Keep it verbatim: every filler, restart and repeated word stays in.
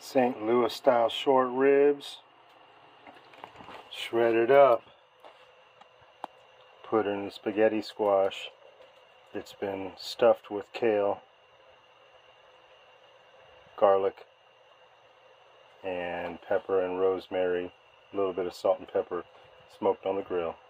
Saint Louis style short ribs, shredded up, put in the spaghetti squash. It's been stuffed with kale, garlic, and pepper and rosemary, a little bit of salt and pepper, smoked on the grill.